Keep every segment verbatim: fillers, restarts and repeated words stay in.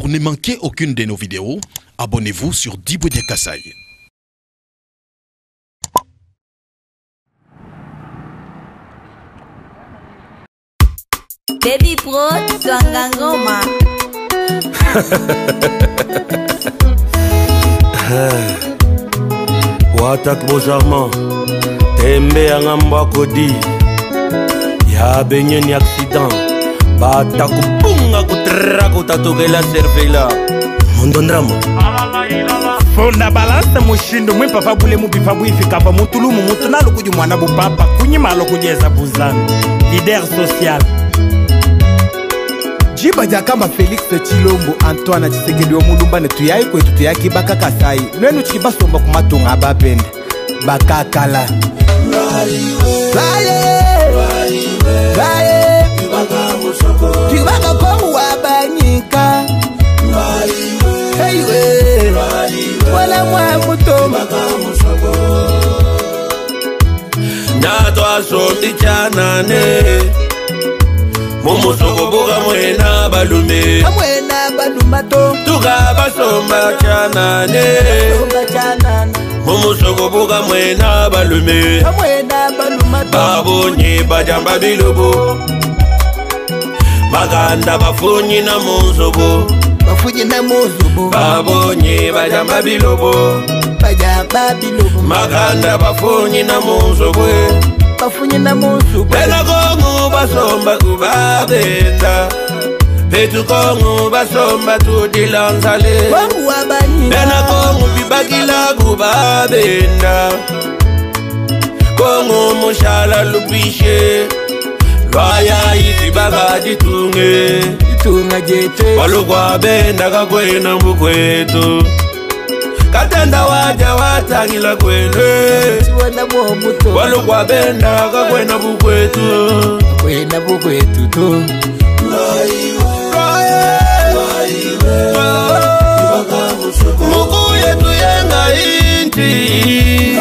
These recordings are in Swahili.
Pour ne manquer aucune de nos vidéos, abonnez-vous sur Diboudia Kassai. Baby Pro, Swangangoma. Watak beau charmant, tembe angamba kodi. Ya benye ni accident, bata kupunga kutra kutatoke la cervela. Mondondramo. Fonda balance mushindo mwe papa bule mubifa bwifika pa mutulumu mutunalo kuju mwana bupapa kunyimalo kujeza buzana. Leader social. Jiba jakamba Felix Chilombo Antoine Chisekedi omulumba ne tuyai kwetu tuyaki bakaka sai nwenu chibasomba kumatunga abapende bakakala baye baye tibaka komu wabanyika heiwe wala mwa mutoma Nato asombi chanane Momo soko boga mwena balume Mwena balumato Tuga basomba chanane Somba chanane Momo soko boga mwena balume Mwena balumato Babonye bajamba bilobo Maganda bafunyi na muzobo Bafunyi na muzobo Babonye bajamba bilobo Bajamba bilobo Maganda bafunyi na muzobo Bafunyi na muzobo Bena kongu basomba kubabenda Petu kongu basomba tudilanzale Kongu wabanyika Bena kongu bibakila kubabenda Kongu mushala lupishe Lwaya iti baga jitunge Jitunga jete Walukwa benda kakwena mbukwetu Katenda waja watangila kwene Chiwana mwomuto Walukwa benda kakwena mbukwetu Kwena mbukwetu tu Muku yetu yenga inti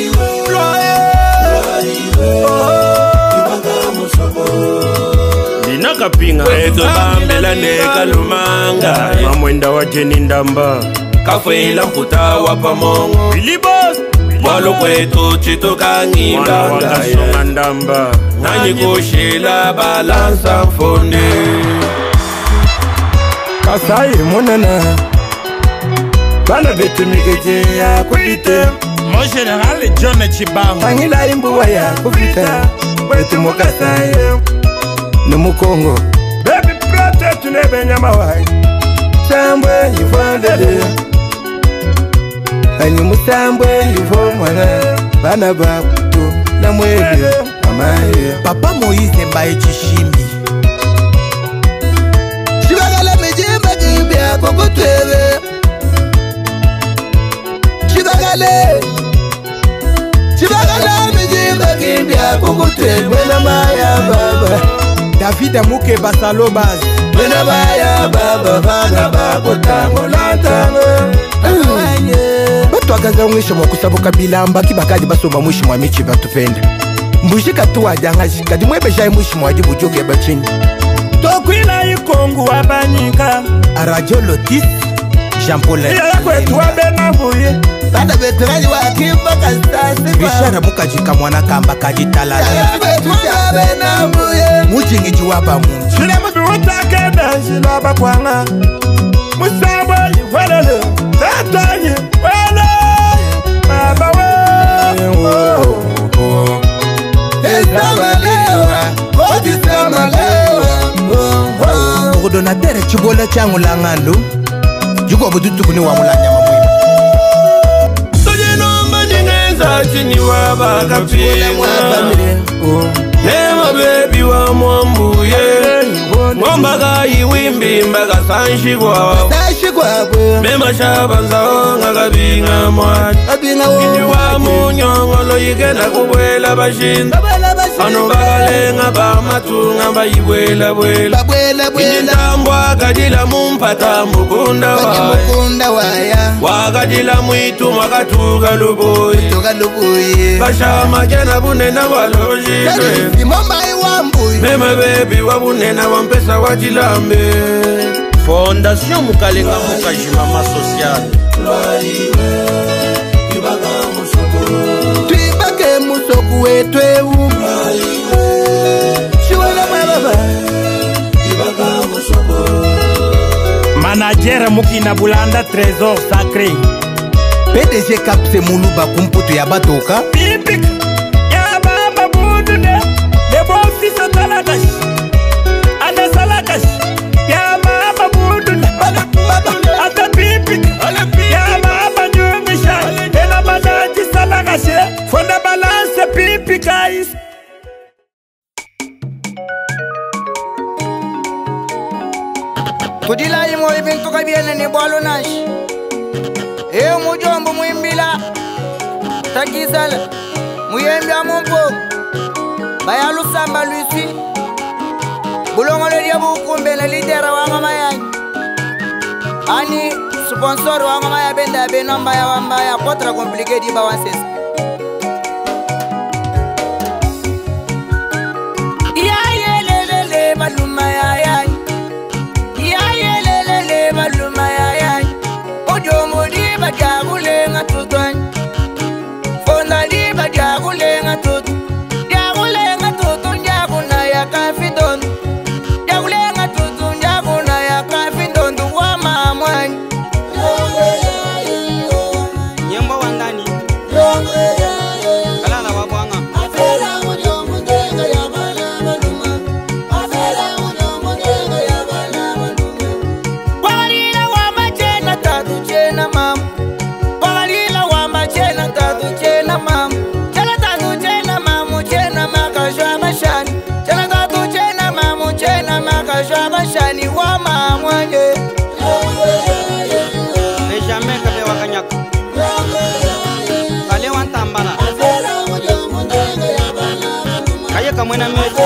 Dinaka pinga Eto bambela neka lumanga Mamwenda wa jeni ndamba Kafwela mputa wapa mongo Bilibos Walo kwetu chito kangi mbanga ndamba Nani kushila balansa mfonde Kasai monana Bana bete mikeje ya kubite Mon général John Chibang Tangila imbuwa ya kubita Wetu mokasai Numu Kongo Baby prate tunebe nyama wai Sambwe yifandele Ani musambwe yifo mwana Bana bakutu na mwele Amaye Papa Moïse Mbaye Chishimbi Chibagala mejimba kibya kokotwebe Chibagale Chibagala mejimba kibya kokotwebe na maya baba David Amuke Basalo Baz Bena baya baba bana bakota molantanga Batu agaza mwisho mwakusabu kabila mbaki bakadi basomba mwisho mwa michi batupenda Mbushika tuwa jangaji kadi mwebe jai mwisho mwa jibu joge bachini Tokwila ikongu wabanyika Arajo Lotis Jean Paul Yala kwetu wabena mbuye Bada beturali wa kimba kastasi Bishara mukajika mwana kamba kajitalala Yala kwetu wabena mbuye Mujingi juwaba mungu Shile mbi utakenda shila bakwanga Musabwa yifalele Tatanyi wale Baba we Esamalewa Kodi samalewa Udonatere chibola changu langando Juko budutu kuni wa mulanya mamwema Soje nomba ningenza chini wabaka pinga Nema baby wa mwambuye Mwamba gayi wimbi mbaga sanshigwa Mema shabanza onga kabinga mwati Inyuwa munyongolo yigena kubwela bashinda Ano bagalenga ba matunga bayibwela bwela Initambwa kadila mumpata mukunda waya Wakadila mwitu mwakatuka luboyi Bashama jena bunena walojidwe Mema baby wa bunena wampesa wajilambe Fondation Mukalenga Mukajimama Social. Twibake musoku wetwewu Shiwala baba Manager Mukina Bulanda Trésor Sacré P D G Kapse Muluba kumputu ya batoka Pipik Ya baba budu de De bofi so talakash Anda salakash Ya baba budu de Anda pipik Ya baba nyumisha Ena manaji salakashe Fonda balance pipik guys. Kudila imo ibintu kabiene ni bwalo nash Eo mujombo muimbila Takizala Muyembi amumpo Bayalu samba luisi Bulongo le diabu kumbe na lidera wanga mayani Ani sponsor wanga maya benda beno mbaya wambaya Kotra complicated ba wanses Iya yelelele maluma ya yani maluma ya ya ojo modi bajagule ngatutwan fonda di bajagule ngatut jagule ngatutu jaguna ya kafidon jagule ngatutu jaguna ya kafidon wa mamwan nyembo wandani kala na wabwanga afela ojo mundenga ya bala maluma afela ojo mundenga ya bala maluma tatu chena mam Pagalila wamba chena tatu chena mam Chena tatu chena mamu chena makashwa mashani Chena tatu chena mamu chena makashwa mashani wa mamwanye Benjamin kabe wakanyako Kale wantambana Kaya kamwena meje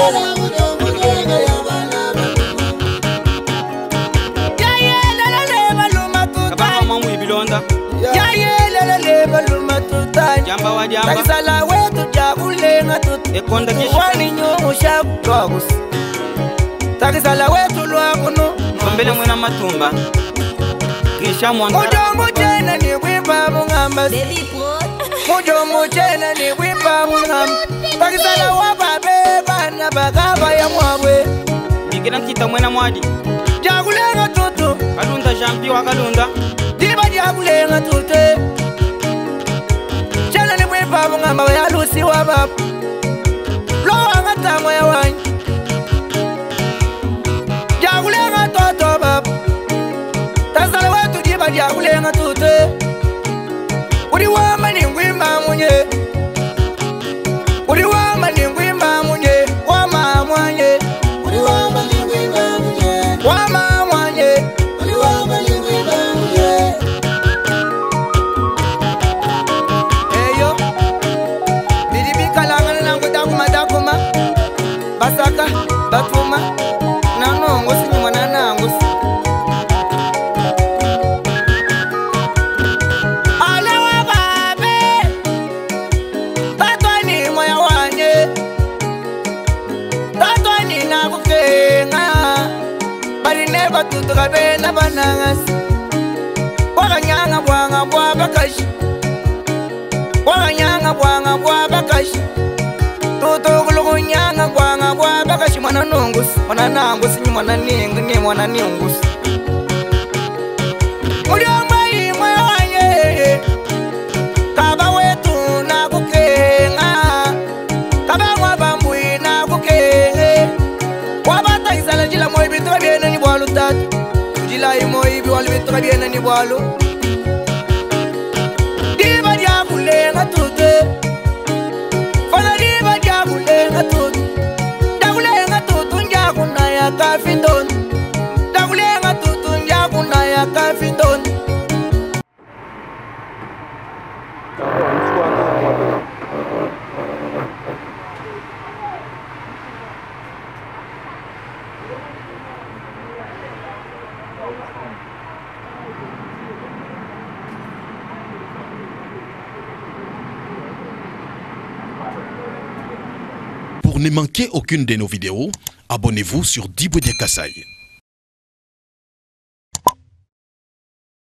Ya yelele baluma tutani Jamba wa jamba Takisala wetu jabule ngatutu Ekonda kishu Wani nyumu shabu togus Takisala wetu luakunu Mbele mwena matumba Kisha mwantara Mujomu chena ni wipa mungamba Mujomu chena ni wipa mungamba Takisala wababe bana bagaba ya mwabwe Bigina kita mwena mwadi Jagule ngatutu Kalunda jampi wa kalunda Diba jagule ngatute Chana ni mwepa mungamba ya lusi wa babu Loa ngatango ya wanyi Jagule ngatoto babu Tasala wetu diba jagule ngatute Uri wama ni ngwimba munye Uri wama ni ngwimba munye Wama mwanye Uri wama ni ngwimba munye Wama mwanye Uri wama ni ngwimba munye Eyo Bidibi kalangana nangu dakuma dakuma Basaka, batuma Nanongo sinyuma nanango Alawa babe Tatwani moya wanye Tatwani nakukenga Barineba tutukabe na banangas Wakanyanga bwanga bwa bakashi Wakanyanga bwanga bwa bakashi Tutugulugu nyanga bwanga bwa bakashi Mwana nungus, mwana nangus ni mwana ningu ni mwana ningus Mujomba imwe wanye Kaba wetu na kukenga Kaba wabambui na kukenga Wabata isala jila moi bitu kabiena ni bwalu tatu Jila imoi biwalu bitu kabiena ni bwalu Diba diakule ngatute Fala diba diakule ngatute Dakule ngatutu njakuna ya kafindon Dakule ngatutu njakuna ya kafindon Pour ne manquer aucune de nos vidéos, abonnez-vous sur Diboudia Kassaï.